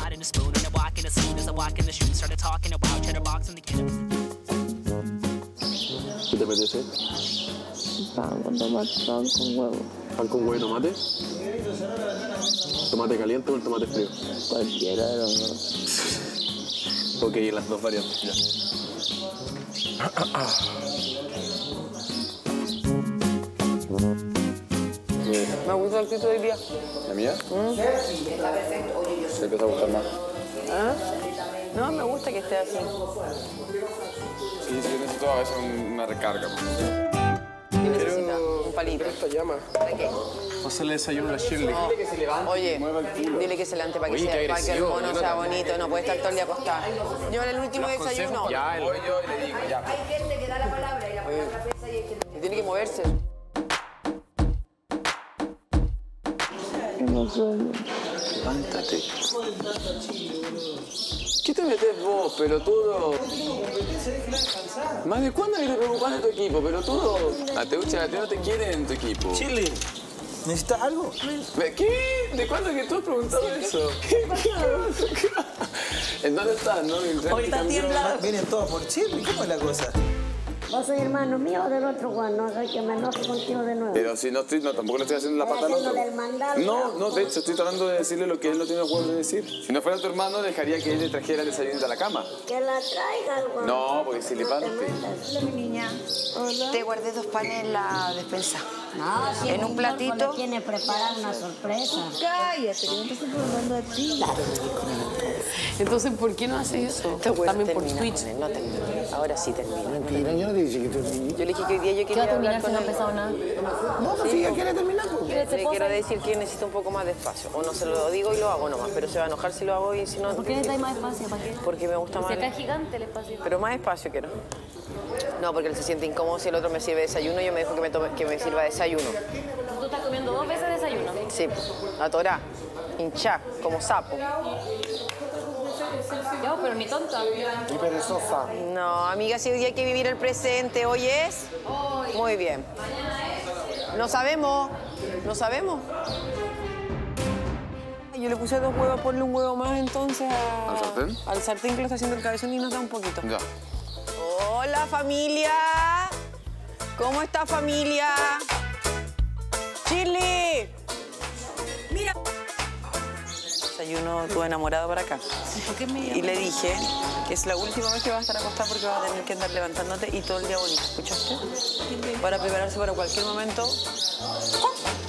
pot and a spoon and a walk in the scene as I walk in the shoes. Started talking about cheddar box and the kid. ¿Qué te apetece? Pan con tomate, pan con huevo. ¿Pan con huevo y tomate? ¿Tomate caliente o el tomate frío? Cualquiera de los dos. Ok, las dos variantes, ya. Me gusta el actitud hoy día. ¿La mía? Está perfecto. Oye, yo ¿Te empieza a gustar más? ¿Ah? No, me gusta que esté así. Sí, yo necesito a veces una recarga. ¿Qué necesita? Un palito. Esta llama. ¿Para qué? Hacerle desayuno a la Shirley. Oye, dile que se levante para que, Oye, qué para que el agresivo, mono yo no sea también. bonito. No puede estar todo el día acostado. Llévale el último desayuno. Ya, voy yo y le digo, ya. Hay gente que da la palabra y la palabra pesa y hay gente Y tiene que moverse. No sueño. Levántate. ¿Qué te metes vos, pelotudo? ¿Más de cuándo eres preocupado de tu equipo, pelotudo? Ateucha, a ti no te quieren en tu equipo. Chile, ¿necesitas algo? ¿Qué? ¿De cuándo que tú has preguntado eso? ¿En dónde estás, no? Ahorita tiembla. Vienen todos por Chile. ¿Cómo es la cosa? ¿Vos sois hermano mío o del otro Juan? No soy que me enoje contigo de nuevo. Pero si no estoy, no, tampoco le estoy haciendo la pata al otro. Haciéndole el mandado. No, de hecho, estoy tratando de decirle lo que él no tiene huevo de decir. Si no fuera tu hermano, dejaría que él le trajera el desayuno a la cama. Que la traiga, Juan. No, porque si levante. Hola, mi niña. Hola. Te guardé 2 panes en la despensa. No, si en un platito. le tiene preparada una sorpresa. Cállate, que yo te estoy preguntando a ti. Entonces, ¿por qué no haces eso? También por Twitch. No termina. Ahora sí termina. Mentira, yo no te dije que termine. Yo le dije que hoy día yo ¿Qué va quería a hablar terminar si con no ha él. empezado nada? No, pues si ella quiere terminar, pues. Le quiero decir que necesito un poco más de espacio. O no se lo digo y lo hago nomás. Pero se va a enojar si lo hago y si no... ¿Por qué necesitáis más espacio? ¿Para qué? Porque me gusta más... Si acá es gigante el espacio. Pero más espacio quiero. No, porque él se siente incómodo si el otro me sirve desayuno y yo me dejo que me sirva desayuno. Tú estás comiendo 2 veces desayuno. Sí, atorá, hinchá, como sapo. Yo, pero ni tonta. Y perezosa. No, amiga, si hoy día hay que vivir el presente, ¿hoy es? Muy bien. No sabemos, no sabemos. Yo le puse 2 huevos, ponle un huevo más entonces ¿Al sartén? al sartén que lo está haciendo el cabezón y nos da un poquito. Ya. Hola, familia. ¿Cómo está, familia? Chile. Mira. Desayuno tu enamorado para acá. ¿Por qué me Y le dije que es la última vez que va a estar acostada porque va a tener que andar levantándote y todo el día bonito. ¿Escuchaste? Para prepararse para cualquier momento.